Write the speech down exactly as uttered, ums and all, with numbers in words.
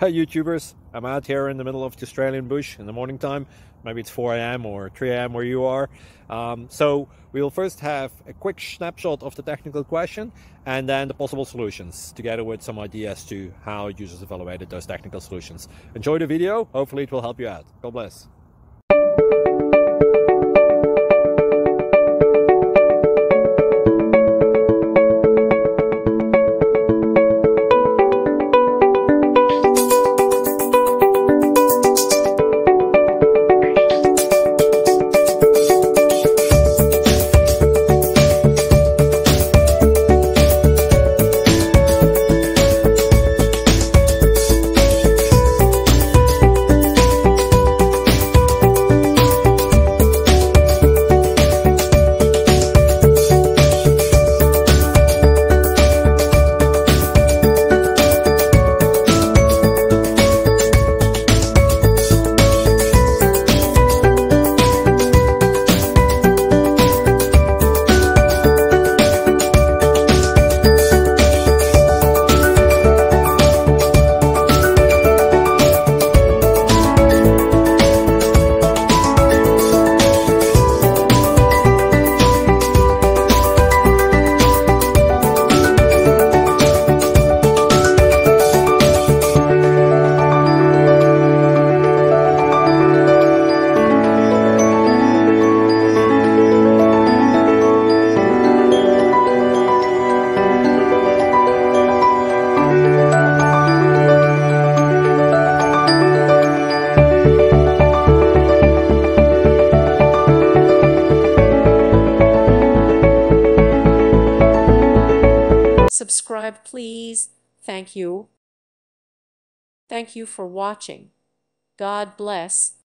Hi YouTubers, I'm out here in the middle of the Australian bush in the morning time. Maybe it's four A M or three A M where you are. Um, so we'll first have a quick snapshot of the technical question and then the possible solutions, together with some ideas to how users evaluated those technical solutions. Enjoy the video, hopefully it will help you out. God bless. Subscribe, please. Thank you. Thank you for watching. God bless.